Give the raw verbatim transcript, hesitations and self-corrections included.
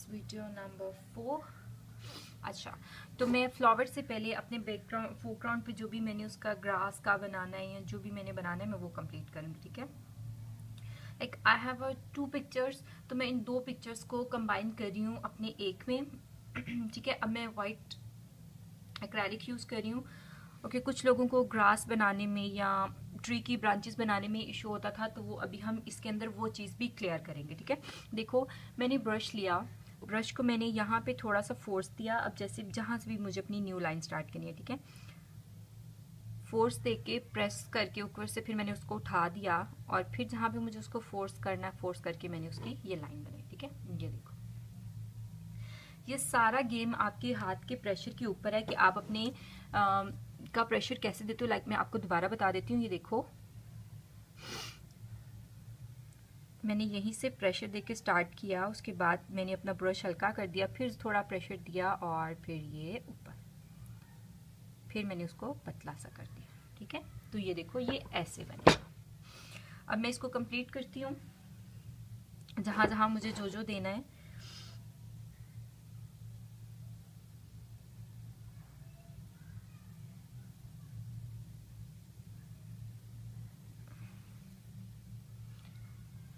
Video number four. अच्छा, तो मैं फ्लावर से पहले अपने बैकग्राउंड फोरग्राउंड पे जो भी मैंने उसका ग्रास का बनाना है या जो भी मैंने बनाना है मैं वो कंप्लीट करूँगी, ठीक है। Like I have two pictures, तो मैं इन दो पिक्चर्स को कंबाइन कर रही हूँ अपने एक में, ठीक है। अब मैं वाइट एक्रेलिक यूज़ कर रही हूँ। ओके okay, कुछ लोगों को ग्रास बनाने में या ट्री की ब्रांचेस बनाने में इशू होता था, तो वो अभी हम इसके अंदर वो चीज़ भी क्लियर करेंगे, ठीक है। देखो, मैंने ब्रश लिया, ब्रश को मैंने यहाँ पे थोड़ा सा फोर्स दिया। अब जैसे जहाँ से भी मुझे अपनी न्यू लाइन स्टार्ट करनी है, ठीक है, फोर्स दे के प्रेस करके ऊपर से फिर मैंने उसको उठा दिया और फिर जहाँ पे मुझे उसको फोर्स करना है फोर्स करके मैंने उसकी ये लाइन बनाई, ठीक है। ये देखो, ये सारा गेम आपके हाथ के प्रेशर के ऊपर है कि आप अपने आ, का प्रेशर कैसे देते हो। लाइक मैं आपको दोबारा बता देती हूँ। ये देखो, मैंने यहीं से प्रेशर देके स्टार्ट किया, उसके बाद मैंने अपना ब्रश हल्का कर दिया, फिर थोड़ा प्रेशर दिया और फिर ये ऊपर, फिर मैंने उसको पतला सा कर दिया, ठीक है। तो ये देखो, ये ऐसे बनेगा। अब मैं इसको कंप्लीट करती हूँ, जहाँ जहाँ मुझे जो जो देना है